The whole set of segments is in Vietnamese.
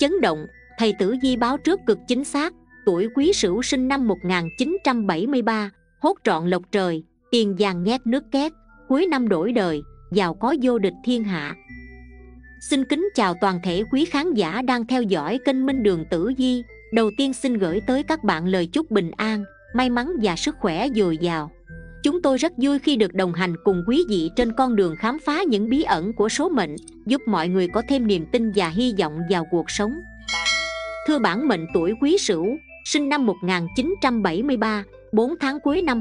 chấn động, thầy Tử Vi báo trước cực chính xác. Tuổi Quý Sửu sinh năm 1973, hốt trọn lộc trời, tiền vàng nhét nước két, cuối năm đổi đời, giàu có vô địch thiên hạ. Xin kính chào toàn thể quý khán giả đang theo dõi kênh Minh Đường Tử Vi. Đầu tiên xin gửi tới các bạn lời chúc bình an, may mắn và sức khỏe dồi dào. Chúng tôi rất vui khi được đồng hành cùng quý vị trên con đường khám phá những bí ẩn của số mệnh, giúp mọi người có thêm niềm tin và hy vọng vào cuộc sống. Thưa bản mệnh tuổi Quý Sửu, sinh năm 1973, 4 tháng cuối năm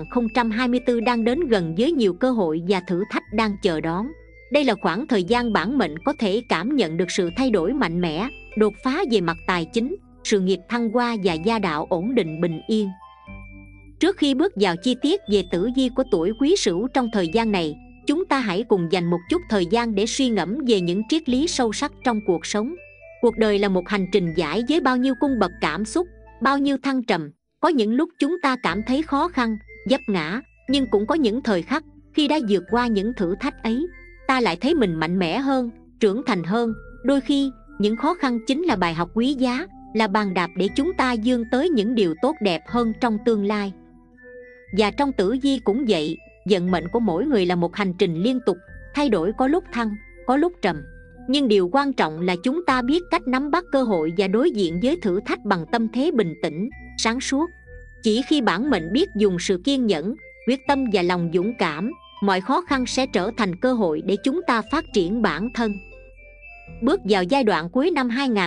2024 đang đến gần với nhiều cơ hội và thử thách đang chờ đón. Đây là khoảng thời gian bản mệnh có thể cảm nhận được sự thay đổi mạnh mẽ, đột phá về mặt tài chính, sự nghiệp thăng hoa và gia đạo ổn định bình yên. Trước khi bước vào chi tiết về tử vi của tuổi Quý Sửu trong thời gian này, chúng ta hãy cùng dành một chút thời gian để suy ngẫm về những triết lý sâu sắc trong cuộc sống. Cuộc đời là một hành trình dãi với bao nhiêu cung bậc cảm xúc, bao nhiêu thăng trầm. Có những lúc chúng ta cảm thấy khó khăn, vấp ngã, nhưng cũng có những thời khắc khi đã vượt qua những thử thách ấy, ta lại thấy mình mạnh mẽ hơn, trưởng thành hơn. Đôi khi, những khó khăn chính là bài học quý giá, là bàn đạp để chúng ta vươn tới những điều tốt đẹp hơn trong tương lai. Và trong tử vi cũng vậy, vận mệnh của mỗi người là một hành trình liên tục, thay đổi có lúc thăng, có lúc trầm. Nhưng điều quan trọng là chúng ta biết cách nắm bắt cơ hội và đối diện với thử thách bằng tâm thế bình tĩnh, sáng suốt. Chỉ khi bản mệnh biết dùng sự kiên nhẫn, quyết tâm và lòng dũng cảm, mọi khó khăn sẽ trở thành cơ hội để chúng ta phát triển bản thân. Bước vào giai đoạn cuối năm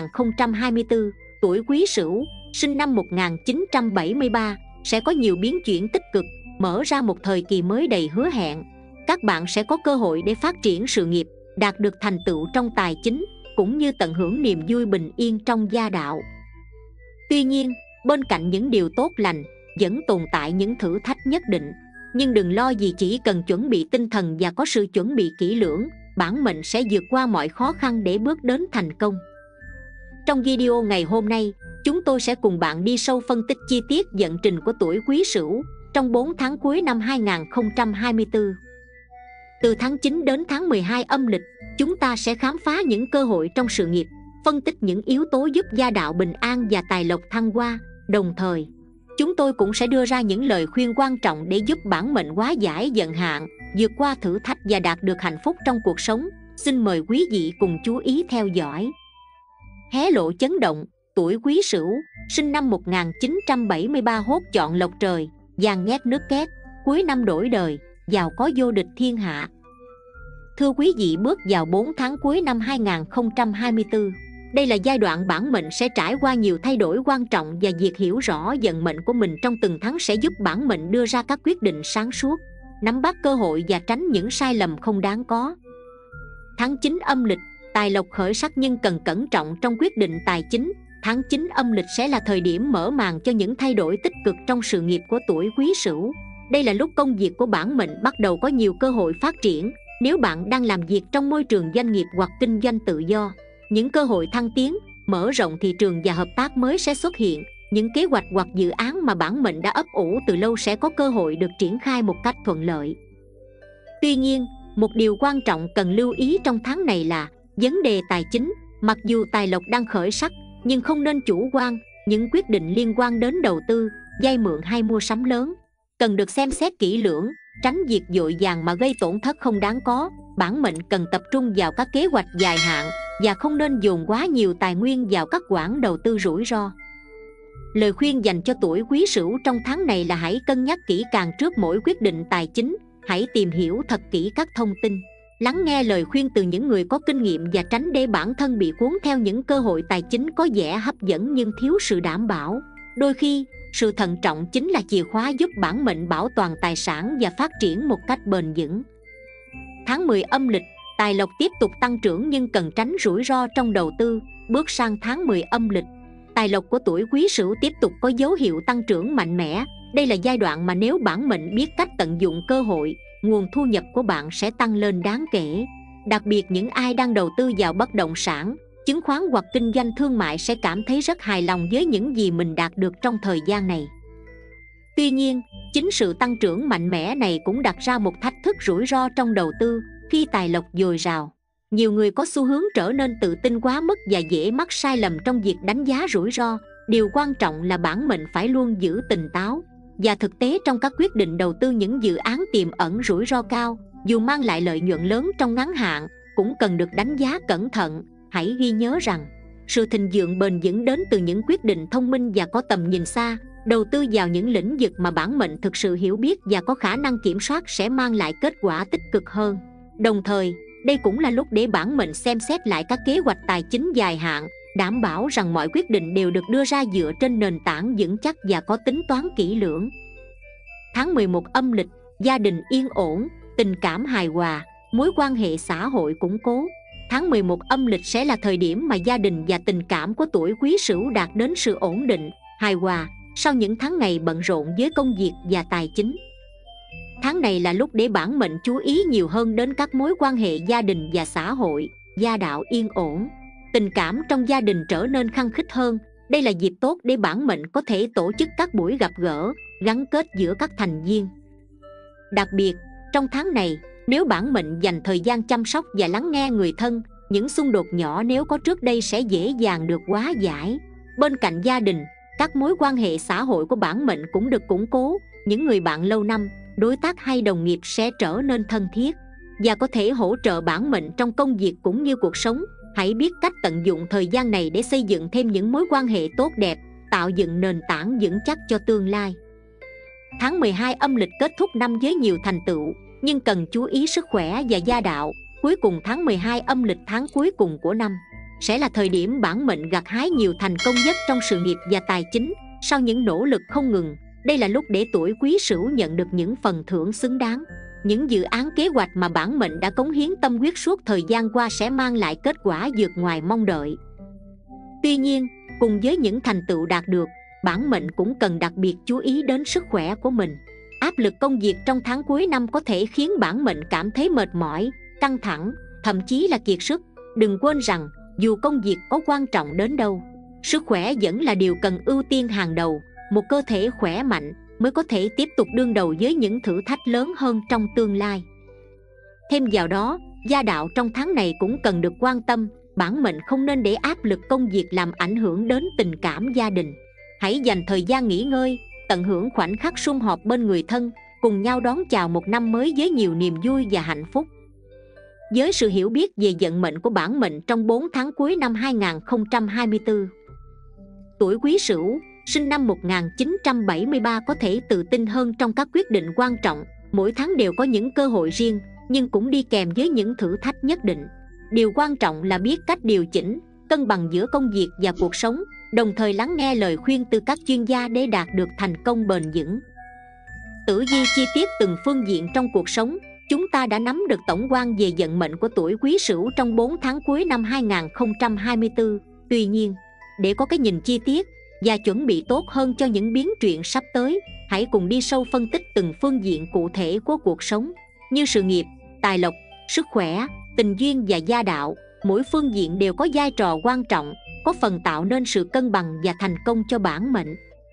2024, tuổi Quý Sửu, sinh năm 1973, sẽ có nhiều biến chuyển tích cực, mở ra một thời kỳ mới đầy hứa hẹn. Các bạn sẽ có cơ hội để phát triển sự nghiệp, đạt được thành tựu trong tài chính, cũng như tận hưởng niềm vui bình yên trong gia đạo. Tuy nhiên, bên cạnh những điều tốt lành, vẫn tồn tại những thử thách nhất định. Nhưng đừng lo gì, chỉ cần chuẩn bị tinh thần và có sự chuẩn bị kỹ lưỡng, bản mệnh sẽ vượt qua mọi khó khăn để bước đến thành công. Trong video ngày hôm nay, chúng tôi sẽ cùng bạn đi sâu phân tích chi tiết vận trình của tuổi Quý Sửu trong 4 tháng cuối năm 2024. Từ tháng 9 đến tháng 12 âm lịch, chúng ta sẽ khám phá những cơ hội trong sự nghiệp, phân tích những yếu tố giúp gia đạo bình an và tài lộc thăng hoa. Đồng thời, chúng tôi cũng sẽ đưa ra những lời khuyên quan trọng để giúp bản mệnh hóa giải vận hạn, vượt qua thử thách và đạt được hạnh phúc trong cuộc sống. Xin mời quý vị cùng chú ý theo dõi. Hé lộ chấn động, tuổi Quý Sửu, sinh năm 1973, hốt chọn lộc trời, vàng nhét nước két, cuối năm đổi đời, giàu có vô địch thiên hạ. Thưa quý vị, bước vào 4 tháng cuối năm 2024, đây là giai đoạn bản mệnh sẽ trải qua nhiều thay đổi quan trọng, và việc hiểu rõ vận mệnh của mình trong từng tháng sẽ giúp bản mệnh đưa ra các quyết định sáng suốt, nắm bắt cơ hội và tránh những sai lầm không đáng có. Tháng 9 âm lịch, tài lộc khởi sắc nhưng cần cẩn trọng trong quyết định tài chính. Tháng 9 âm lịch sẽ là thời điểm mở màn cho những thay đổi tích cực trong sự nghiệp của tuổi Quý Sửu. Đây là lúc công việc của bản mệnh bắt đầu có nhiều cơ hội phát triển. Nếu bạn đang làm việc trong môi trường doanh nghiệp hoặc kinh doanh tự do, những cơ hội thăng tiến, mở rộng thị trường và hợp tác mới sẽ xuất hiện. Những kế hoạch hoặc dự án mà bản mệnh đã ấp ủ từ lâu sẽ có cơ hội được triển khai một cách thuận lợi. Tuy nhiên, một điều quan trọng cần lưu ý trong tháng này là vấn đề tài chính. Mặc dù tài lộc đang khởi sắc, nhưng không nên chủ quan. Những quyết định liên quan đến đầu tư, vay mượn hay mua sắm lớn cần được xem xét kỹ lưỡng, tránh việc vội vàng mà gây tổn thất không đáng có. Bản mệnh cần tập trung vào các kế hoạch dài hạn và không nên dồn quá nhiều tài nguyên vào các khoản đầu tư rủi ro. Lời khuyên dành cho tuổi Quý Sửu trong tháng này là hãy cân nhắc kỹ càng trước mỗi quyết định tài chính. Hãy tìm hiểu thật kỹ các thông tin, lắng nghe lời khuyên từ những người có kinh nghiệm và tránh để bản thân bị cuốn theo những cơ hội tài chính có vẻ hấp dẫn nhưng thiếu sự đảm bảo. Đôi khi, sự thận trọng chính là chìa khóa giúp bản mệnh bảo toàn tài sản và phát triển một cách bền vững. Tháng 10 âm lịch, tài lộc tiếp tục tăng trưởng nhưng cần tránh rủi ro trong đầu tư. Bước sang tháng 10 âm lịch, tài lộc của tuổi Quý Sửu tiếp tục có dấu hiệu tăng trưởng mạnh mẽ. Đây là giai đoạn mà nếu bản mệnh biết cách tận dụng cơ hội, nguồn thu nhập của bạn sẽ tăng lên đáng kể. Đặc biệt những ai đang đầu tư vào bất động sản, chứng khoán hoặc kinh doanh thương mại sẽ cảm thấy rất hài lòng với những gì mình đạt được trong thời gian này. Tuy nhiên, chính sự tăng trưởng mạnh mẽ này cũng đặt ra một thách thức rủi ro trong đầu tư. Khi tài lộc dồi dào, Nhiều người có xu hướng trở nên tự tin quá mức và dễ mắc sai lầm trong việc đánh giá rủi ro. Điều quan trọng là bản mệnh phải luôn giữ tỉnh táo và thực tế trong các quyết định đầu tư. Những dự án tiềm ẩn rủi ro cao, dù mang lại lợi nhuận lớn trong ngắn hạn, cũng cần được đánh giá cẩn thận. Hãy ghi nhớ rằng sự thịnh vượng bền vững đến từ những quyết định thông minh và có tầm nhìn xa. Đầu tư vào những lĩnh vực mà bản mệnh thực sự hiểu biết và có khả năng kiểm soát sẽ mang lại kết quả tích cực hơn. Đồng thời, đây cũng là lúc để bản mệnh xem xét lại các kế hoạch tài chính dài hạn, đảm bảo rằng mọi quyết định đều được đưa ra dựa trên nền tảng vững chắc và có tính toán kỹ lưỡng. Tháng 11 âm lịch, gia đình yên ổn, tình cảm hài hòa, mối quan hệ xã hội củng cố. Tháng 11 âm lịch sẽ là thời điểm mà gia đình và tình cảm của tuổi Quý Sửu đạt đến sự ổn định, hài hòa sau những tháng ngày bận rộn với công việc và tài chính. Tháng này là lúc để bản mệnh chú ý nhiều hơn đến các mối quan hệ gia đình và xã hội. Gia đạo yên ổn, tình cảm trong gia đình trở nên khăng khít hơn. Đây là dịp tốt để bản mệnh có thể tổ chức các buổi gặp gỡ, gắn kết giữa các thành viên. Đặc biệt, trong tháng này, nếu bản mệnh dành thời gian chăm sóc và lắng nghe người thân, những xung đột nhỏ nếu có trước đây sẽ dễ dàng được hóa giải. Bên cạnh gia đình, các mối quan hệ xã hội của bản mệnh cũng được củng cố. Những người bạn lâu năm, đối tác hay đồng nghiệp sẽ trở nên thân thiết và có thể hỗ trợ bản mệnh trong công việc cũng như cuộc sống. Hãy biết cách tận dụng thời gian này để xây dựng thêm những mối quan hệ tốt đẹp, tạo dựng nền tảng vững chắc cho tương lai. Tháng 12 âm lịch kết thúc năm với nhiều thành tựu, nhưng cần chú ý sức khỏe và gia đạo. Cuối cùng tháng 12 âm lịch, tháng cuối cùng của năm, sẽ là thời điểm bản mệnh gặt hái nhiều thành công nhất trong sự nghiệp và tài chính. Sau những nỗ lực không ngừng, đây là lúc để tuổi Quý Sửu nhận được những phần thưởng xứng đáng. Những dự án kế hoạch mà bản mệnh đã cống hiến tâm huyết suốt thời gian qua sẽ mang lại kết quả vượt ngoài mong đợi. Tuy nhiên, cùng với những thành tựu đạt được, bản mệnh cũng cần đặc biệt chú ý đến sức khỏe của mình. Áp lực công việc trong tháng cuối năm có thể khiến bản mệnh cảm thấy mệt mỏi, căng thẳng, thậm chí là kiệt sức. Đừng quên rằng, dù công việc có quan trọng đến đâu, sức khỏe vẫn là điều cần ưu tiên hàng đầu. Một cơ thể khỏe mạnh mới có thể tiếp tục đương đầu với những thử thách lớn hơn trong tương lai. Thêm vào đó, gia đạo trong tháng này cũng cần được quan tâm. Bản mệnh không nên để áp lực công việc làm ảnh hưởng đến tình cảm gia đình. Hãy dành thời gian nghỉ ngơi, tận hưởng khoảnh khắc sum họp bên người thân, cùng nhau đón chào một năm mới với nhiều niềm vui và hạnh phúc. Với sự hiểu biết về vận mệnh của bản mệnh trong 4 tháng cuối năm 2024, tuổi Quý Sửu sinh năm 1973 có thể tự tin hơn trong các quyết định quan trọng. Mỗi tháng đều có những cơ hội riêng, nhưng cũng đi kèm với những thử thách nhất định. Điều quan trọng là biết cách điều chỉnh, cân bằng giữa công việc và cuộc sống, đồng thời lắng nghe lời khuyên từ các chuyên gia để đạt được thành công bền vững. Tử vi chi tiết từng phương diện trong cuộc sống. Chúng ta đã nắm được tổng quan về vận mệnh của tuổi Quý Sửu trong 4 tháng cuối năm 2024. Tuy nhiên, để có cái nhìn chi tiết và chuẩn bị tốt hơn cho những biến chuyển sắp tới, hãy cùng đi sâu phân tích từng phương diện cụ thể của cuộc sống, như sự nghiệp, tài lộc, sức khỏe, tình duyên và gia đạo. Mỗi phương diện đều có vai trò quan trọng, có phần tạo nên sự cân bằng và thành công cho bản mệnh.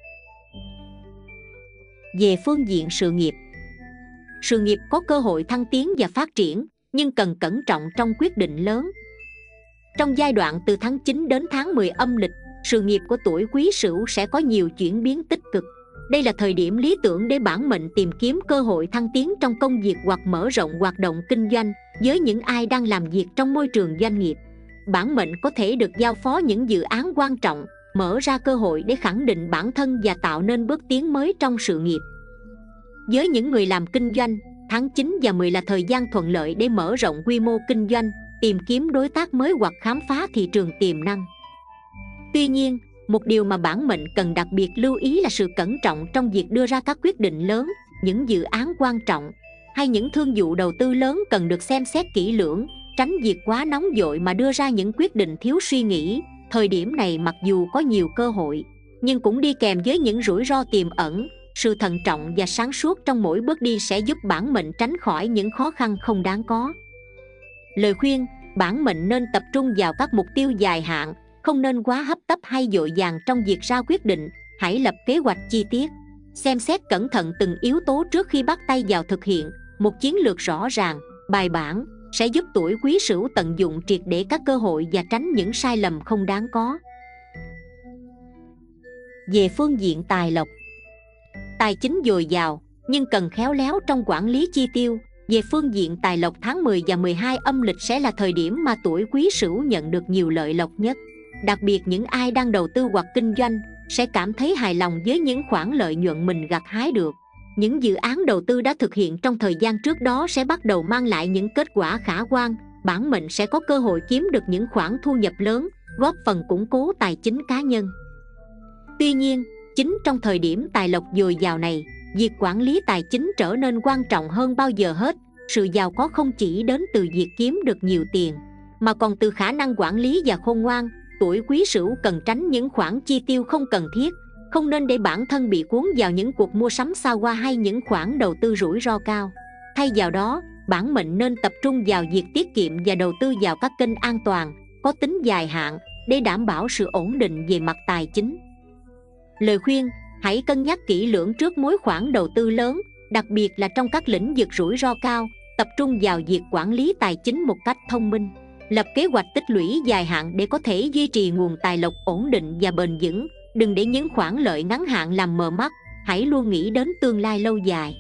Về phương diện sự nghiệp có cơ hội thăng tiến và phát triển, nhưng cần cẩn trọng trong quyết định lớn. Trong giai đoạn từ tháng 9 đến tháng 10 âm lịch, sự nghiệp của tuổi Quý Sửu sẽ có nhiều chuyển biến tích cực. Đây là thời điểm lý tưởng để bản mệnh tìm kiếm cơ hội thăng tiến trong công việc hoặc mở rộng hoạt động kinh doanh. Với những ai đang làm việc trong môi trường doanh nghiệp, bản mệnh có thể được giao phó những dự án quan trọng, mở ra cơ hội để khẳng định bản thân và tạo nên bước tiến mới trong sự nghiệp. Với những người làm kinh doanh, tháng 9 và 10 là thời gian thuận lợi để mở rộng quy mô kinh doanh, tìm kiếm đối tác mới hoặc khám phá thị trường tiềm năng. Tuy nhiên, một điều mà bản mệnh cần đặc biệt lưu ý là sự cẩn trọng trong việc đưa ra các quyết định lớn. Những dự án quan trọng hay những thương vụ đầu tư lớn cần được xem xét kỹ lưỡng, tránh việc quá nóng vội mà đưa ra những quyết định thiếu suy nghĩ. Thời điểm này mặc dù có nhiều cơ hội, nhưng cũng đi kèm với những rủi ro tiềm ẩn. Sự thận trọng và sáng suốt trong mỗi bước đi sẽ giúp bản mệnh tránh khỏi những khó khăn không đáng có. Lời khuyên: bản mệnh nên tập trung vào các mục tiêu dài hạn, không nên quá hấp tấp hay vội vàng trong việc ra quyết định. Hãy lập kế hoạch chi tiết, xem xét cẩn thận từng yếu tố trước khi bắt tay vào thực hiện. Một chiến lược rõ ràng, bài bản, sẽ giúp tuổi Quý Sửu tận dụng triệt để các cơ hội và tránh những sai lầm không đáng có. Về phương diện tài lộc, tài chính dồi dào nhưng cần khéo léo trong quản lý chi tiêu. Về phương diện tài lộc, tháng 10 và 12 âm lịch sẽ là thời điểm mà tuổi Quý Sửu nhận được nhiều lợi lộc nhất. Đặc biệt những ai đang đầu tư hoặc kinh doanh sẽ cảm thấy hài lòng với những khoản lợi nhuận mình gặt hái được. Những dự án đầu tư đã thực hiện trong thời gian trước đó sẽ bắt đầu mang lại những kết quả khả quan. Bản mệnh sẽ có cơ hội kiếm được những khoản thu nhập lớn, góp phần củng cố tài chính cá nhân. Tuy nhiên, chính trong thời điểm tài lộc dồi dào này, việc quản lý tài chính trở nên quan trọng hơn bao giờ hết. Sự giàu có không chỉ đến từ việc kiếm được nhiều tiền, mà còn từ khả năng quản lý và khôn ngoan. Tuổi Quý Sửu cần tránh những khoản chi tiêu không cần thiết, không nên để bản thân bị cuốn vào những cuộc mua sắm xa hoa hay những khoản đầu tư rủi ro cao. Thay vào đó, bản mệnh nên tập trung vào việc tiết kiệm và đầu tư vào các kênh an toàn, có tính dài hạn để đảm bảo sự ổn định về mặt tài chính. Lời khuyên: hãy cân nhắc kỹ lưỡng trước mỗi khoản đầu tư lớn, đặc biệt là trong các lĩnh vực rủi ro cao. Tập trung vào việc quản lý tài chính một cách thông minh, lập kế hoạch tích lũy dài hạn để có thể duy trì nguồn tài lộc ổn định và bền vững. Đừng để những khoản lợi ngắn hạn làm mờ mắt, hãy luôn nghĩ đến tương lai lâu dài.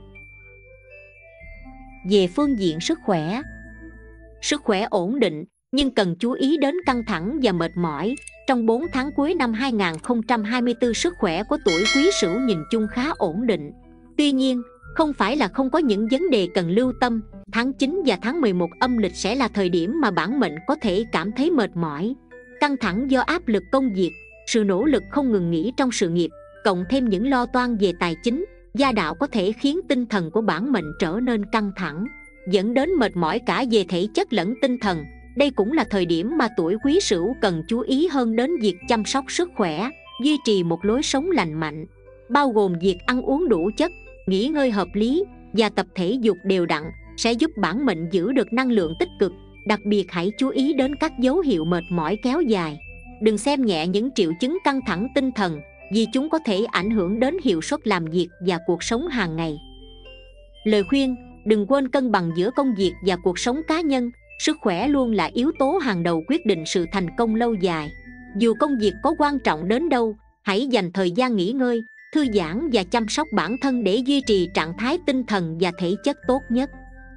Về phương diện sức khỏe, sức khỏe ổn định nhưng cần chú ý đến căng thẳng và mệt mỏi. Trong 4 tháng cuối năm 2024, sức khỏe của tuổi Quý Sửu nhìn chung khá ổn định. Tuy nhiên, không phải là không có những vấn đề cần lưu tâm. Tháng 9 và tháng 11 âm lịch sẽ là thời điểm mà bản mệnh có thể cảm thấy mệt mỏi, căng thẳng do áp lực công việc, sự nỗ lực không ngừng nghỉ trong sự nghiệp, cộng thêm những lo toan về tài chính, gia đạo có thể khiến tinh thần của bản mệnh trở nên căng thẳng, dẫn đến mệt mỏi cả về thể chất lẫn tinh thần. Đây cũng là thời điểm mà tuổi Quý Sửu cần chú ý hơn đến việc chăm sóc sức khỏe, duy trì một lối sống lành mạnh, bao gồm việc ăn uống đủ chất, nghỉ ngơi hợp lý và tập thể dục đều đặn sẽ giúp bản mệnh giữ được năng lượng tích cực. Đặc biệt hãy chú ý đến các dấu hiệu mệt mỏi kéo dài. Đừng xem nhẹ những triệu chứng căng thẳng tinh thần, vì chúng có thể ảnh hưởng đến hiệu suất làm việc và cuộc sống hàng ngày. Lời khuyên: đừng quên cân bằng giữa công việc và cuộc sống cá nhân. Sức khỏe luôn là yếu tố hàng đầu quyết định sự thành công lâu dài. Dù công việc có quan trọng đến đâu, hãy dành thời gian nghỉ ngơi, thư giãn và chăm sóc bản thân để duy trì trạng thái tinh thần và thể chất tốt nhất.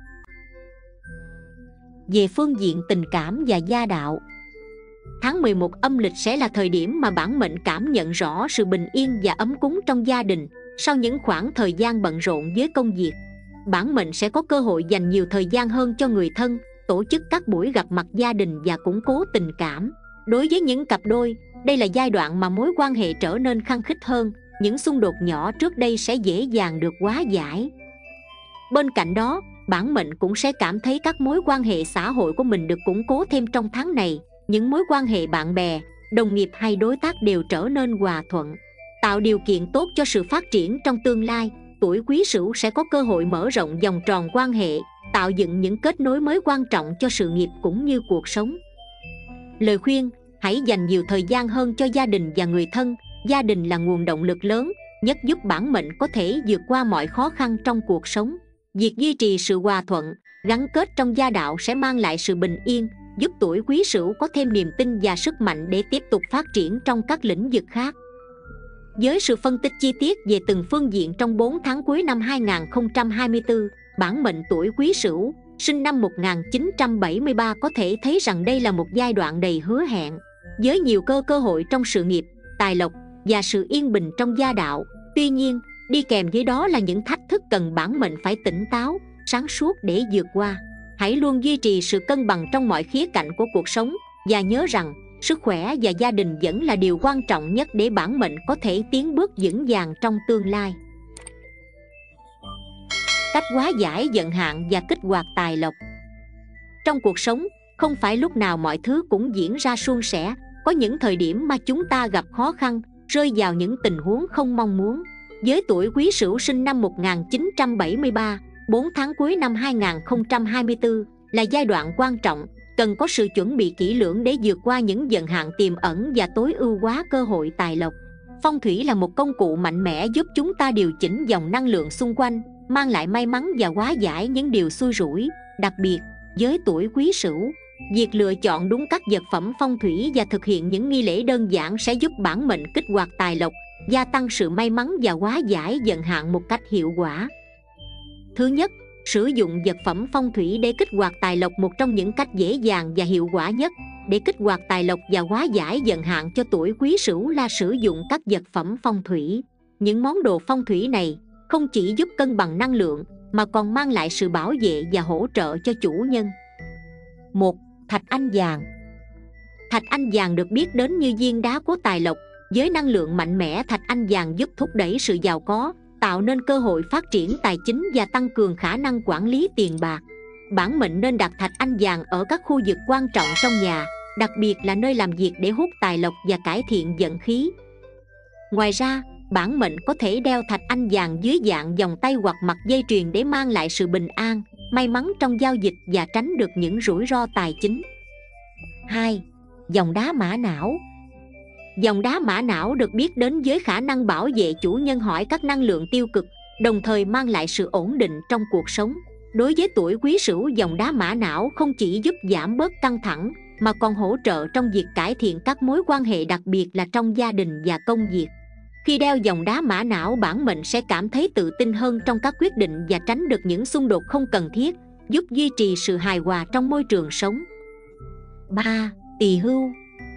Về phương diện tình cảm và gia đạo, tháng 11 âm lịch sẽ là thời điểm mà bản mệnh cảm nhận rõ sự bình yên và ấm cúng trong gia đình. Sau những khoảng thời gian bận rộn với công việc, bản mệnh sẽ có cơ hội dành nhiều thời gian hơn cho người thân, tổ chức các buổi gặp mặt gia đình và củng cố tình cảm. Đối với những cặp đôi, đây là giai đoạn mà mối quan hệ trở nên khăng khít hơn. Những xung đột nhỏ trước đây sẽ dễ dàng được hóa giải. Bên cạnh đó, bản mệnh cũng sẽ cảm thấy các mối quan hệ xã hội của mình được củng cố thêm trong tháng này. Những mối quan hệ bạn bè, đồng nghiệp hay đối tác đều trở nên hòa thuận, tạo điều kiện tốt cho sự phát triển trong tương lai. Tuổi Quý Sửu sẽ có cơ hội mở rộng vòng tròn quan hệ, tạo dựng những kết nối mới quan trọng cho sự nghiệp cũng như cuộc sống. Lời khuyên: hãy dành nhiều thời gian hơn cho gia đình và người thân. Gia đình là nguồn động lực lớn nhất giúp bản mệnh có thể vượt qua mọi khó khăn trong cuộc sống. Việc duy trì sự hòa thuận, gắn kết trong gia đạo sẽ mang lại sự bình yên, giúp tuổi Quý Sửu có thêm niềm tin và sức mạnh để tiếp tục phát triển trong các lĩnh vực khác. Với sự phân tích chi tiết về từng phương diện trong 4 tháng cuối năm 2024, bản mệnh tuổi Quý Sửu sinh năm 1973 có thể thấy rằng đây là một giai đoạn đầy hứa hẹn, với nhiều cơ hội trong sự nghiệp, tài lộc và sự yên bình trong gia đạo. Tuy nhiên, đi kèm với đó là những thách thức cần bản mệnh phải tỉnh táo, sáng suốt để vượt qua. Hãy luôn duy trì sự cân bằng trong mọi khía cạnh của cuộc sống và nhớ rằng sức khỏe và gia đình vẫn là điều quan trọng nhất để bản mệnh có thể tiến bước vững vàng trong tương lai. Cách hóa giải vận hạn và kích hoạt tài lộc. Trong cuộc sống, không phải lúc nào mọi thứ cũng diễn ra suôn sẻ. Có những thời điểm mà chúng ta gặp khó khăn, rơi vào những tình huống không mong muốn. Với tuổi Quý Sửu sinh năm 1973, 4 tháng cuối năm 2024 là giai đoạn quan trọng, cần có sự chuẩn bị kỹ lưỡng để vượt qua những vận hạn tiềm ẩn và tối ưu hóa cơ hội tài lộc. Phong thủy là một công cụ mạnh mẽ giúp chúng ta điều chỉnh dòng năng lượng xung quanh, mang lại may mắn và hóa giải những điều xui rủi. Đặc biệt, Với tuổi Quý Sửu, việc lựa chọn đúng các vật phẩm phong thủy và thực hiện những nghi lễ đơn giản sẽ giúp bản mệnh kích hoạt tài lộc, gia tăng sự may mắn và hóa giải vận hạn một cách hiệu quả. Thứ nhất, sử dụng vật phẩm phong thủy để kích hoạt tài lộc. Một trong những cách dễ dàng và hiệu quả nhất để kích hoạt tài lộc và hóa giải vận hạn cho tuổi Quý Sửu là sử dụng các vật phẩm phong thủy. Những món đồ phong thủy này không chỉ giúp cân bằng năng lượng mà còn mang lại sự bảo vệ và hỗ trợ cho chủ nhân. 1. Thạch anh vàng. Thạch anh vàng được biết đến như viên đá của tài lộc. Với năng lượng mạnh mẽ, thạch anh vàng giúp thúc đẩy sự giàu có, tạo nên cơ hội phát triển tài chính và tăng cường khả năng quản lý tiền bạc. Bản mệnh nên đặt thạch anh vàng ở các khu vực quan trọng trong nhà, đặc biệt là nơi làm việc, để hút tài lộc và cải thiện vận khí. Ngoài ra, bản mệnh có thể đeo thạch anh vàng dưới dạng vòng tay hoặc mặt dây chuyền để mang lại sự bình an, may mắn trong giao dịch và tránh được những rủi ro tài chính. 2. Vòng đá mã não. Vòng đá mã não được biết đến với khả năng bảo vệ chủ nhân khỏi các năng lượng tiêu cực, đồng thời mang lại sự ổn định trong cuộc sống. Đối với tuổi Quý Sửu, vòng đá mã não không chỉ giúp giảm bớt căng thẳng mà còn hỗ trợ trong việc cải thiện các mối quan hệ, đặc biệt là trong gia đình và công việc. Khi đeo vòng đá mã não, bản mệnh sẽ cảm thấy tự tin hơn trong các quyết định và tránh được những xung đột không cần thiết, giúp duy trì sự hài hòa trong môi trường sống. 3. Tỳ hưu.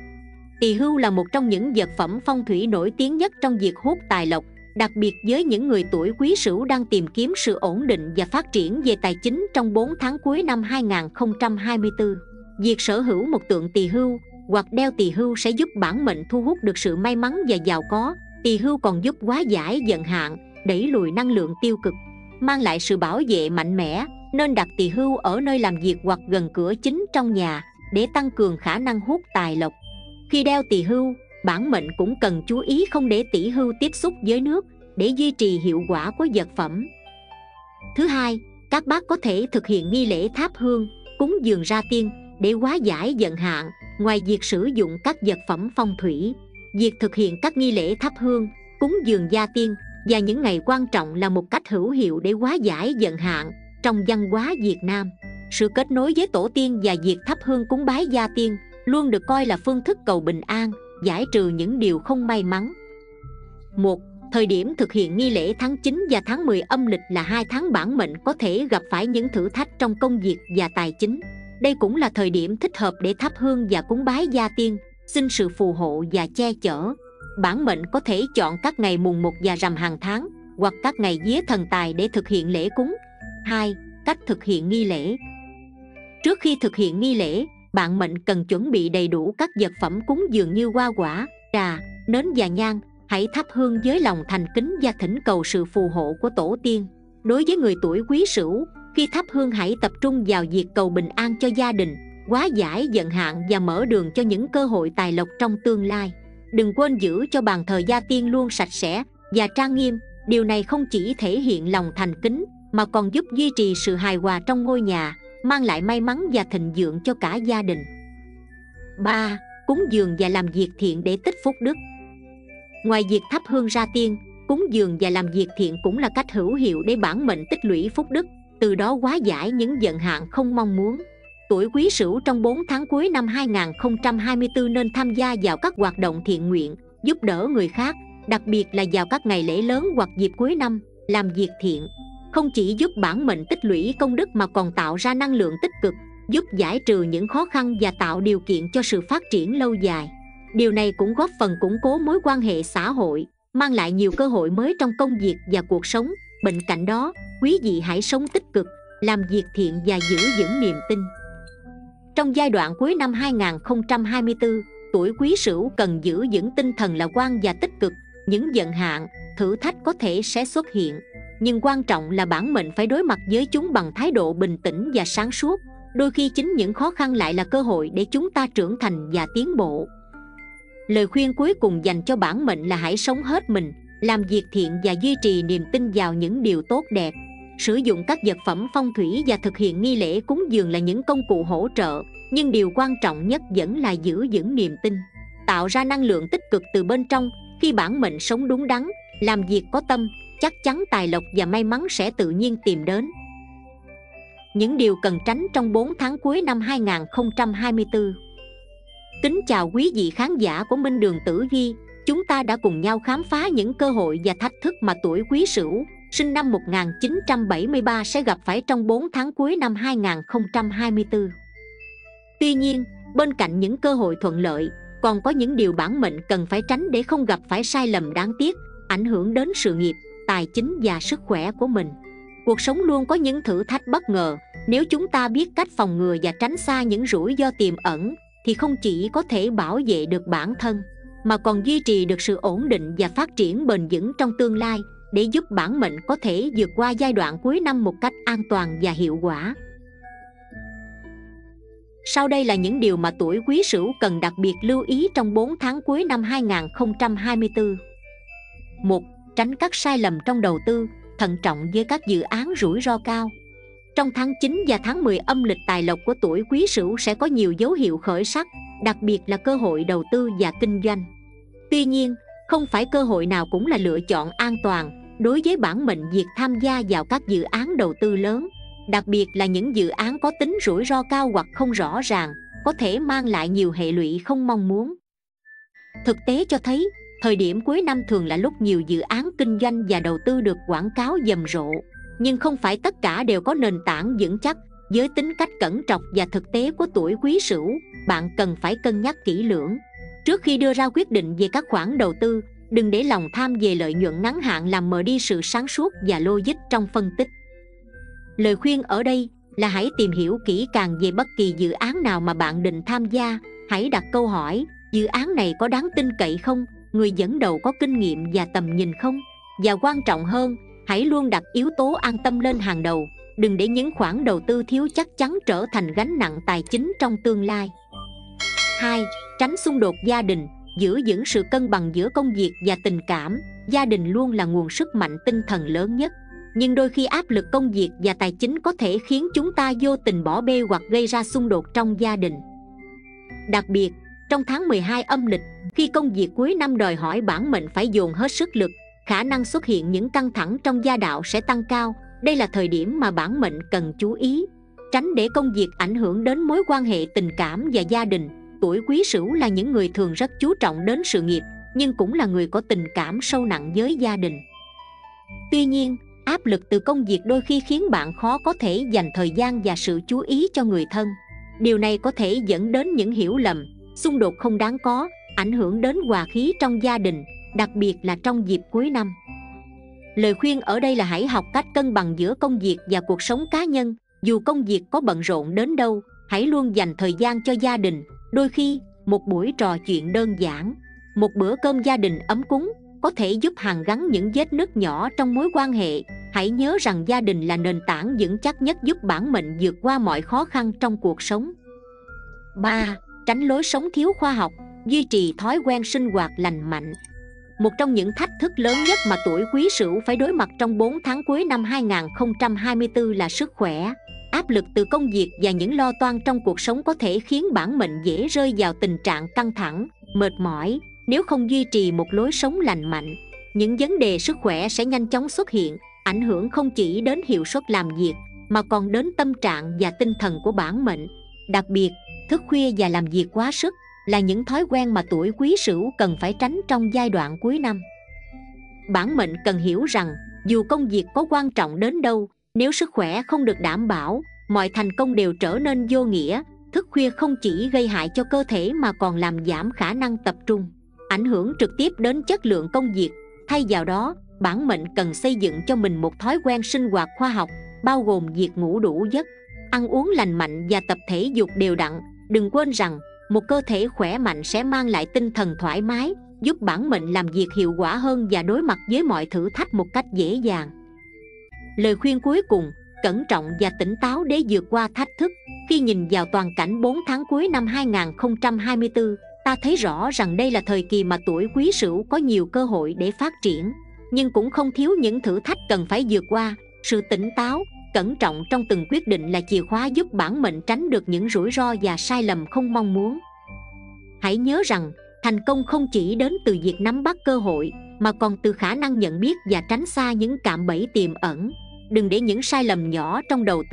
Tỳ hưu là một trong những vật phẩm phong thủy nổi tiếng nhất trong việc hút tài lộc, đặc biệt với những người tuổi Quý Sửu đang tìm kiếm sự ổn định và phát triển về tài chính trong 4 tháng cuối năm 2024. Việc sở hữu một tượng tỳ hưu hoặc đeo tỳ hưu sẽ giúp bản mệnh thu hút được sự may mắn và giàu có. Tỳ hưu còn giúp hóa giải vận hạn, đẩy lùi năng lượng tiêu cực, mang lại sự bảo vệ mạnh mẽ. Nên đặt tỳ hưu ở nơi làm việc hoặc gần cửa chính trong nhà để tăng cường khả năng hút tài lộc. Khi đeo tỳ hưu, bản mệnh cũng cần chú ý không để tỳ hưu tiếp xúc với nước để duy trì hiệu quả của vật phẩm. Thứ hai, các bác có thể thực hiện nghi lễ thắp hương, cúng dường ra tiên để hóa giải vận hạn. Ngoài việc sử dụng các vật phẩm phong thủy, việc thực hiện các nghi lễ thắp hương, cúng dường gia tiên và những ngày quan trọng là một cách hữu hiệu để hóa giải vận hạn. Trong văn hóa Việt Nam, sự kết nối với tổ tiên và việc thắp hương cúng bái gia tiên luôn được coi là phương thức cầu bình an, giải trừ những điều không may mắn. 1. Thời điểm thực hiện nghi lễ tháng 9 và tháng 10 âm lịch là 2 tháng bản mệnh có thể gặp phải những thử thách trong công việc và tài chính. Đây cũng là thời điểm thích hợp để thắp hương và cúng bái gia tiên, xin sự phù hộ và che chở. Bản mệnh có thể chọn các ngày mùng 1 và rằm hàng tháng, hoặc các ngày vía thần tài để thực hiện lễ cúng. 2. Cách thực hiện nghi lễ. Trước khi thực hiện nghi lễ, bạn mệnh cần chuẩn bị đầy đủ các vật phẩm cúng dường như hoa quả, trà, nến và nhang. Hãy thắp hương với lòng thành kính và thỉnh cầu sự phù hộ của tổ tiên. Đối với người tuổi Quý Sửu, khi thắp hương hãy tập trung vào việc cầu bình an cho gia đình, hóa giải vận hạn và mở đường cho những cơ hội tài lộc trong tương lai. Đừng quên giữ cho bàn thờ gia tiên luôn sạch sẽ và trang nghiêm. Điều này không chỉ thể hiện lòng thành kính mà còn giúp duy trì sự hài hòa trong ngôi nhà, mang lại may mắn và thịnh vượng cho cả gia đình. 3. Cúng dường và làm việc thiện để tích phúc đức. Ngoài việc thắp hương ra tiên, cúng dường và làm việc thiện cũng là cách hữu hiệu để bản mệnh tích lũy phúc đức, từ đó hóa giải những vận hạn không mong muốn. Tuổi Quý Sửu trong 4 tháng cuối năm 2024 nên tham gia vào các hoạt động thiện nguyện, giúp đỡ người khác, đặc biệt là vào các ngày lễ lớn hoặc dịp cuối năm. Làm việc thiện không chỉ giúp bản mệnh tích lũy công đức mà còn tạo ra năng lượng tích cực, giúp giải trừ những khó khăn và tạo điều kiện cho sự phát triển lâu dài. Điều này cũng góp phần củng cố mối quan hệ xã hội, mang lại nhiều cơ hội mới trong công việc và cuộc sống. Bên cạnh đó, quý vị hãy sống tích cực, làm việc thiện và giữ vững niềm tin. Trong giai đoạn cuối năm 2024, tuổi Quý Sửu cần giữ vững tinh thần lạc quan và tích cực. Những vận hạn, thử thách có thể sẽ xuất hiện, nhưng quan trọng là bản mệnh phải đối mặt với chúng bằng thái độ bình tĩnh và sáng suốt. Đôi khi chính những khó khăn lại là cơ hội để chúng ta trưởng thành và tiến bộ. Lời khuyên cuối cùng dành cho bản mệnh là hãy sống hết mình, làm việc thiện và duy trì niềm tin vào những điều tốt đẹp. Sử dụng các vật phẩm phong thủy và thực hiện nghi lễ cúng dường là những công cụ hỗ trợ, nhưng điều quan trọng nhất vẫn là giữ vững niềm tin, tạo ra năng lượng tích cực từ bên trong. Khi bản mệnh sống đúng đắn, làm việc có tâm, chắc chắn tài lộc và may mắn sẽ tự nhiên tìm đến. những điều cần tránh trong 4 tháng cuối năm 2024. Kính chào quý vị khán giả của Minh Đường Tử Vi. Chúng ta đã cùng nhau khám phá những cơ hội và thách thức mà tuổi Quý Sửu sinh năm 1973 sẽ gặp phải trong 4 tháng cuối năm 2024. Tuy nhiên, bên cạnh những cơ hội thuận lợi, còn có những điều bản mệnh cần phải tránh để không gặp phải sai lầm đáng tiếc, ảnh hưởng đến sự nghiệp, tài chính và sức khỏe của mình. Cuộc sống luôn có những thử thách bất ngờ. Nếu chúng ta biết cách phòng ngừa và tránh xa những rủi ro tiềm ẩn, thì không chỉ có thể bảo vệ được bản thân, mà còn duy trì được sự ổn định và phát triển bền vững trong tương lai, để giúp bản mệnh có thể vượt qua giai đoạn cuối năm một cách an toàn và hiệu quả. Sau đây là những điều mà tuổi Quý Sửu cần đặc biệt lưu ý trong 4 tháng cuối năm 2024. 1. Tránh các sai lầm trong đầu tư, thận trọng với các dự án rủi ro cao. Trong tháng 9 và tháng 10 âm lịch tài lộc của tuổi Quý Sửu sẽ có nhiều dấu hiệu khởi sắc, đặc biệt là cơ hội đầu tư và kinh doanh. Tuy nhiên, không phải cơ hội nào cũng là lựa chọn an toàn. Đối với bản mệnh, việc tham gia vào các dự án đầu tư lớn, đặc biệt là những dự án có tính rủi ro cao hoặc không rõ ràng, có thể mang lại nhiều hệ lụy không mong muốn. Thực tế cho thấy, thời điểm cuối năm thường là lúc nhiều dự án kinh doanh và đầu tư được quảng cáo rầm rộ, nhưng không phải tất cả đều có nền tảng vững chắc. Với tính cách cẩn trọng và thực tế của tuổi Quý Sửu, bạn cần phải cân nhắc kỹ lưỡng trước khi đưa ra quyết định về các khoản đầu tư. Đừng để lòng tham về lợi nhuận ngắn hạn làm mờ đi sự sáng suốt và logic trong phân tích. Lời khuyên ở đây là hãy tìm hiểu kỹ càng về bất kỳ dự án nào mà bạn định tham gia. Hãy đặt câu hỏi: dự án này có đáng tin cậy không? Người dẫn đầu có kinh nghiệm và tầm nhìn không? Và quan trọng hơn, hãy luôn đặt yếu tố an tâm lên hàng đầu. Đừng để những khoản đầu tư thiếu chắc chắn trở thành gánh nặng tài chính trong tương lai. 2. Tránh xung đột gia đình, giữ vững sự cân bằng giữa công việc và tình cảm. Gia đình luôn là nguồn sức mạnh tinh thần lớn nhất, nhưng đôi khi áp lực công việc và tài chính có thể khiến chúng ta vô tình bỏ bê hoặc gây ra xung đột trong gia đình. Đặc biệt, trong tháng 12 âm lịch, khi công việc cuối năm đòi hỏi bản mệnh phải dồn hết sức lực, khả năng xuất hiện những căng thẳng trong gia đạo sẽ tăng cao. Đây là thời điểm mà bản mệnh cần chú ý, tránh để công việc ảnh hưởng đến mối quan hệ tình cảm và gia đình. Tuổi Quý Sửu là những người thường rất chú trọng đến sự nghiệp, nhưng cũng là người có tình cảm sâu nặng với gia đình. Tuy nhiên, áp lực từ công việc đôi khi khiến bạn khó có thể dành thời gian và sự chú ý cho người thân. Điều này có thể dẫn đến những hiểu lầm, xung đột không đáng có, ảnh hưởng đến hòa khí trong gia đình, đặc biệt là trong dịp cuối năm. Lời khuyên ở đây là hãy học cách cân bằng giữa công việc và cuộc sống cá nhân. Dù công việc có bận rộn đến đâu, hãy luôn dành thời gian cho gia đình. Đôi khi, một buổi trò chuyện đơn giản, một bữa cơm gia đình ấm cúng có thể giúp hàn gắn những vết nứt nhỏ trong mối quan hệ. Hãy nhớ rằng gia đình là nền tảng vững chắc nhất giúp bản mệnh vượt qua mọi khó khăn trong cuộc sống. 3. Tránh lối sống thiếu khoa học, duy trì thói quen sinh hoạt lành mạnh. Một trong những thách thức lớn nhất mà tuổi Quý Sửu phải đối mặt trong 4 tháng cuối năm 2024 là sức khỏe. Áp lực từ công việc và những lo toan trong cuộc sống có thể khiến bản mệnh dễ rơi vào tình trạng căng thẳng, mệt mỏi. Nếu không duy trì một lối sống lành mạnh, những vấn đề sức khỏe sẽ nhanh chóng xuất hiện, ảnh hưởng không chỉ đến hiệu suất làm việc, mà còn đến tâm trạng và tinh thần của bản mệnh. Đặc biệt, thức khuya và làm việc quá sức là những thói quen mà tuổi Quý Sửu cần phải tránh trong giai đoạn cuối năm. Bản mệnh cần hiểu rằng, dù công việc có quan trọng đến đâu, nếu sức khỏe không được đảm bảo, mọi thành công đều trở nên vô nghĩa. Thức khuya không chỉ gây hại cho cơ thể mà còn làm giảm khả năng tập trung, ảnh hưởng trực tiếp đến chất lượng công việc. Thay vào đó, bản mệnh cần xây dựng cho mình một thói quen sinh hoạt khoa học, bao gồm việc ngủ đủ giấc, ăn uống lành mạnh và tập thể dục đều đặn. Đừng quên rằng, một cơ thể khỏe mạnh sẽ mang lại tinh thần thoải mái, giúp bản mệnh làm việc hiệu quả hơn và đối mặt với mọi thử thách một cách dễ dàng. Lời khuyên cuối cùng: cẩn trọng và tỉnh táo để vượt qua thách thức. Khi nhìn vào toàn cảnh 4 tháng cuối năm 2024, ta thấy rõ rằng đây là thời kỳ mà tuổi Quý Sửu có nhiều cơ hội để phát triển, nhưng cũng không thiếu những thử thách cần phải vượt qua. Sự tỉnh táo, cẩn trọng trong từng quyết định là chìa khóa giúp bản mệnh tránh được những rủi ro và sai lầm không mong muốn. Hãy nhớ rằng, thành công không chỉ đến từ việc nắm bắt cơ hội, mà còn từ khả năng nhận biết và tránh xa những cạm bẫy tiềm ẩn. Đừng để những sai lầm nhỏ trong đầu tư,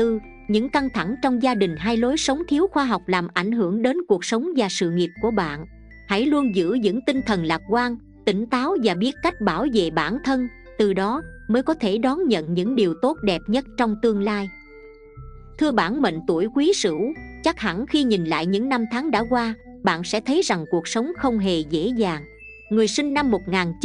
những căng thẳng trong gia đình hay lối sống thiếu khoa học làm ảnh hưởng đến cuộc sống và sự nghiệp của bạn. Hãy luôn giữ vững tinh thần lạc quan, tỉnh táo và biết cách bảo vệ bản thân, từ đó mới có thể đón nhận những điều tốt đẹp nhất trong tương lai. Thưa bản mệnh tuổi Quý Sửu, chắc hẳn khi nhìn lại những năm tháng đã qua, bạn sẽ thấy rằng cuộc sống không hề dễ dàng. Người sinh năm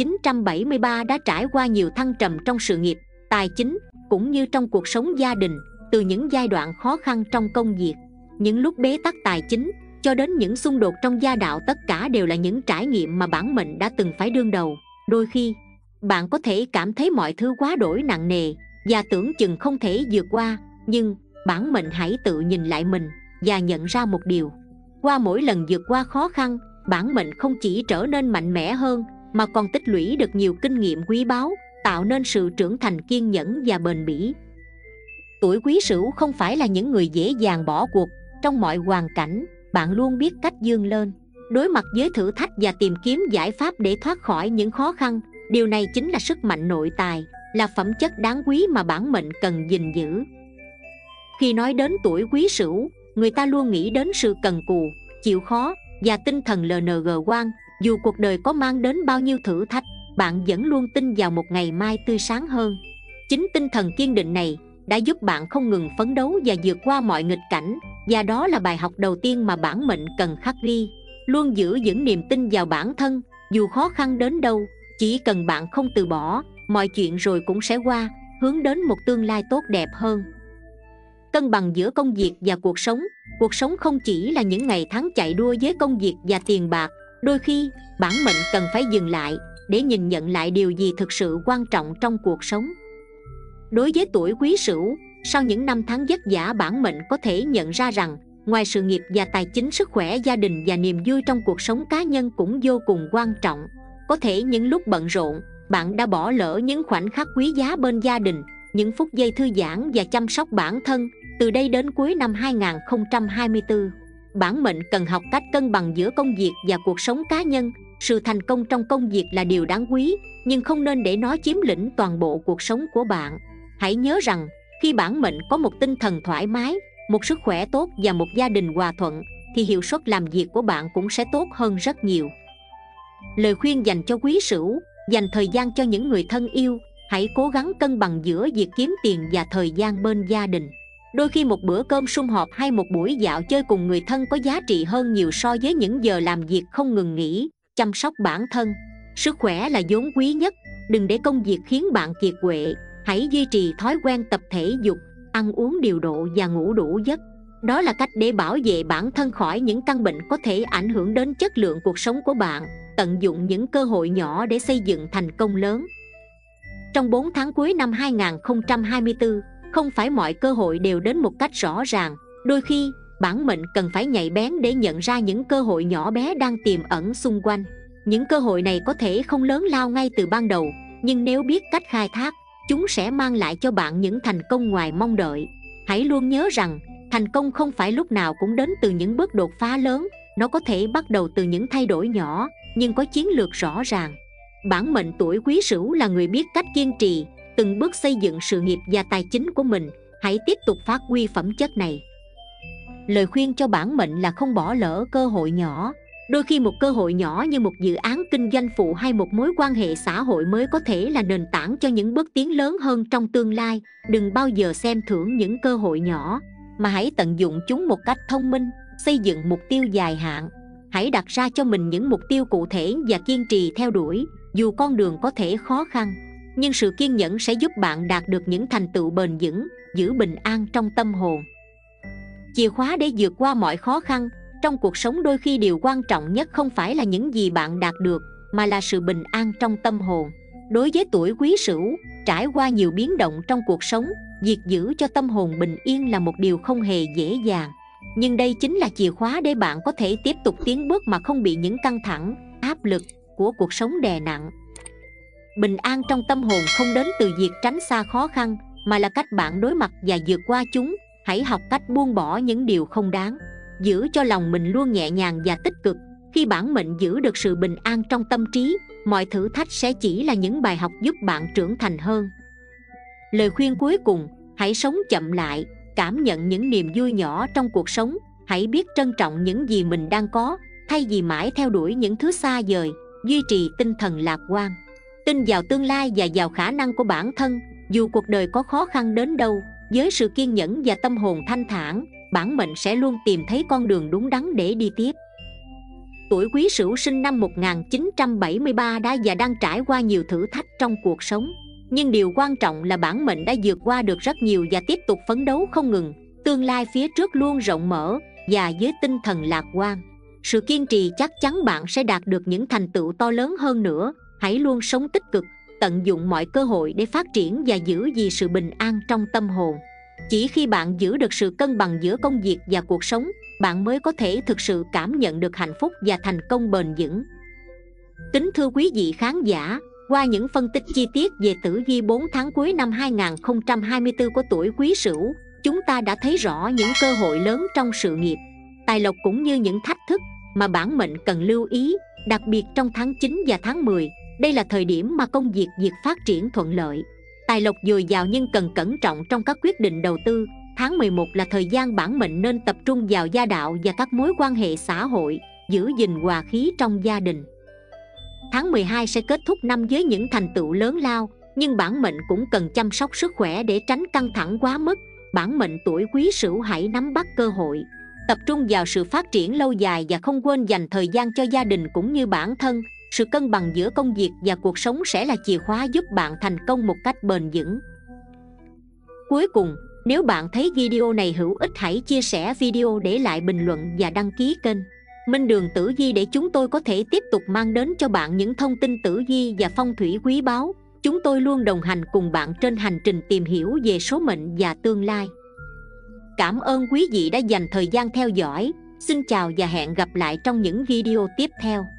1973 đã trải qua nhiều thăng trầm trong sự nghiệp, tài chính, cũng như trong cuộc sống gia đình, từ những giai đoạn khó khăn trong công việc, những lúc bế tắc tài chính, cho đến những xung đột trong gia đạo, tất cả đều là những trải nghiệm mà bản mệnh đã từng phải đương đầu. Đôi khi, bạn có thể cảm thấy mọi thứ quá đổi nặng nề và tưởng chừng không thể vượt qua, nhưng bản mệnh hãy tự nhìn lại mình và nhận ra một điều. Qua mỗi lần vượt qua khó khăn, bản mệnh không chỉ trở nên mạnh mẽ hơn, mà còn tích lũy được nhiều kinh nghiệm quý báu, tạo nên sự trưởng thành kiên nhẫn và bền bỉ. Tuổi Quý Sửu không phải là những người dễ dàng bỏ cuộc. Trong mọi hoàn cảnh, bạn luôn biết cách vươn lên, đối mặt với thử thách và tìm kiếm giải pháp để thoát khỏi những khó khăn. Điều này chính là sức mạnh nội tại, là phẩm chất đáng quý mà bản mệnh cần gìn giữ. Khi nói đến tuổi Quý Sửu, người ta luôn nghĩ đến sự cần cù, chịu khó và tinh thần LNG1. Dù cuộc đời có mang đến bao nhiêu thử thách, bạn vẫn luôn tin vào một ngày mai tươi sáng hơn. Chính tinh thần kiên định này đã giúp bạn không ngừng phấn đấu và vượt qua mọi nghịch cảnh, và đó là bài học đầu tiên mà bản mệnh cần khắc ghi. Luôn giữ vững niềm tin vào bản thân, dù khó khăn đến đâu, chỉ cần bạn không từ bỏ, mọi chuyện rồi cũng sẽ qua, hướng đến một tương lai tốt đẹp hơn. Cân bằng giữa công việc và cuộc sống. Cuộc sống không chỉ là những ngày tháng chạy đua với công việc và tiền bạc. Đôi khi, bản mệnh cần phải dừng lại để nhìn nhận lại điều gì thực sự quan trọng trong cuộc sống. Đối với tuổi Quý Sửu, sau những năm tháng vất vả, bản mệnh có thể nhận ra rằng ngoài sự nghiệp và tài chính, sức khỏe, gia đình và niềm vui trong cuộc sống cá nhân cũng vô cùng quan trọng. Có thể những lúc bận rộn, bạn đã bỏ lỡ những khoảnh khắc quý giá bên gia đình, những phút giây thư giãn và chăm sóc bản thân. Từ đây đến cuối năm 2024, bản mệnh cần học cách cân bằng giữa công việc và cuộc sống cá nhân. Sự thành công trong công việc là điều đáng quý, nhưng không nên để nó chiếm lĩnh toàn bộ cuộc sống của bạn. Hãy nhớ rằng, khi bản mệnh có một tinh thần thoải mái, một sức khỏe tốt và một gia đình hòa thuận, thì hiệu suất làm việc của bạn cũng sẽ tốt hơn rất nhiều. Lời khuyên dành cho Quý Sửu: dành thời gian cho những người thân yêu. Hãy cố gắng cân bằng giữa việc kiếm tiền và thời gian bên gia đình. Đôi khi một bữa cơm sum họp hay một buổi dạo chơi cùng người thân có giá trị hơn nhiều so với những giờ làm việc không ngừng nghỉ. Chăm sóc bản thân. Sức khỏe là vốn quý nhất. Đừng để công việc khiến bạn kiệt quệ. Hãy duy trì thói quen tập thể dục, ăn uống điều độ và ngủ đủ giấc. Đó là cách để bảo vệ bản thân khỏi những căn bệnh có thể ảnh hưởng đến chất lượng cuộc sống của bạn. Tận dụng những cơ hội nhỏ để xây dựng thành công lớn. Trong 4 tháng cuối năm 2024, không phải mọi cơ hội đều đến một cách rõ ràng. Đôi khi, bản mệnh cần phải nhạy bén để nhận ra những cơ hội nhỏ bé đang tiềm ẩn xung quanh. Những cơ hội này có thể không lớn lao ngay từ ban đầu, nhưng nếu biết cách khai thác, chúng sẽ mang lại cho bạn những thành công ngoài mong đợi. Hãy luôn nhớ rằng, thành công không phải lúc nào cũng đến từ những bước đột phá lớn. Nó có thể bắt đầu từ những thay đổi nhỏ, nhưng có chiến lược rõ ràng. Bản mệnh tuổi Quý Sửu là người biết cách kiên trì, từng bước xây dựng sự nghiệp và tài chính của mình. Hãy tiếp tục phát huy phẩm chất này. Lời khuyên cho bản mệnh là không bỏ lỡ cơ hội nhỏ. Đôi khi một cơ hội nhỏ như một dự án kinh doanh phụ hay một mối quan hệ xã hội mới có thể là nền tảng cho những bước tiến lớn hơn trong tương lai. Đừng bao giờ xem thường những cơ hội nhỏ, mà hãy tận dụng chúng một cách thông minh. Xây dựng mục tiêu dài hạn. Hãy đặt ra cho mình những mục tiêu cụ thể và kiên trì theo đuổi. Dù con đường có thể khó khăn, nhưng sự kiên nhẫn sẽ giúp bạn đạt được những thành tựu bền vững, giữ bình an trong tâm hồn. Chìa khóa để vượt qua mọi khó khăn. Trong cuộc sống đôi khi điều quan trọng nhất không phải là những gì bạn đạt được, mà là sự bình an trong tâm hồn. Đối với tuổi Quý Sửu, trải qua nhiều biến động trong cuộc sống, việc giữ cho tâm hồn bình yên là một điều không hề dễ dàng. Nhưng đây chính là chìa khóa để bạn có thể tiếp tục tiến bước mà không bị những căng thẳng, áp lực của cuộc sống đè nặng. Bình an trong tâm hồn không đến từ việc tránh xa khó khăn, mà là cách bạn đối mặt và vượt qua chúng. Hãy học cách buông bỏ những điều không đáng, giữ cho lòng mình luôn nhẹ nhàng và tích cực. Khi bản mệnh giữ được sự bình an trong tâm trí, mọi thử thách sẽ chỉ là những bài học giúp bạn trưởng thành hơn. Lời khuyên cuối cùng: hãy sống chậm lại, cảm nhận những niềm vui nhỏ trong cuộc sống. Hãy biết trân trọng những gì mình đang có, thay vì mãi theo đuổi những thứ xa vời. Duy trì tinh thần lạc quan, tin vào tương lai và vào khả năng của bản thân. Dù cuộc đời có khó khăn đến đâu, với sự kiên nhẫn và tâm hồn thanh thản, bản mệnh sẽ luôn tìm thấy con đường đúng đắn để đi tiếp. Tuổi Quý Sửu sinh năm 1973 đã và đang trải qua nhiều thử thách trong cuộc sống. Nhưng điều quan trọng là bản mệnh đã vượt qua được rất nhiều và tiếp tục phấn đấu không ngừng. Tương lai phía trước luôn rộng mở, và với tinh thần lạc quan, sự kiên trì, chắc chắn bạn sẽ đạt được những thành tựu to lớn hơn nữa. Hãy luôn sống tích cực, tận dụng mọi cơ hội để phát triển và giữ gìn sự bình an trong tâm hồn. Chỉ khi bạn giữ được sự cân bằng giữa công việc và cuộc sống, bạn mới có thể thực sự cảm nhận được hạnh phúc và thành công bền vững. Kính thưa quý vị khán giả, qua những phân tích chi tiết về tử vi 4 tháng cuối năm 2024 của tuổi Quý Sửu, chúng ta đã thấy rõ những cơ hội lớn trong sự nghiệp, tài lộc cũng như những thách thức mà bản mệnh cần lưu ý, đặc biệt trong tháng 9 và tháng 10. Đây là thời điểm mà công việc phát triển thuận lợi, tài lộc dồi dào, nhưng cần cẩn trọng trong các quyết định đầu tư. Tháng 11 là thời gian bản mệnh nên tập trung vào gia đạo và các mối quan hệ xã hội, giữ gìn hòa khí trong gia đình. Tháng 12 sẽ kết thúc năm với những thành tựu lớn lao, nhưng bản mệnh cũng cần chăm sóc sức khỏe để tránh căng thẳng quá mức. Bản mệnh tuổi Quý Sửu hãy nắm bắt cơ hội, tập trung vào sự phát triển lâu dài và không quên dành thời gian cho gia đình cũng như bản thân. Sự cân bằng giữa công việc và cuộc sống sẽ là chìa khóa giúp bạn thành công một cách bền vững. Cuối cùng, nếu bạn thấy video này hữu ích, hãy chia sẻ video, để lại bình luận và đăng ký kênh Minh Đường Tử Vi để chúng tôi có thể tiếp tục mang đến cho bạn những thông tin tử vi và phong thủy quý báu. Chúng tôi luôn đồng hành cùng bạn trên hành trình tìm hiểu về số mệnh và tương lai. Cảm ơn quý vị đã dành thời gian theo dõi. Xin chào và hẹn gặp lại trong những video tiếp theo.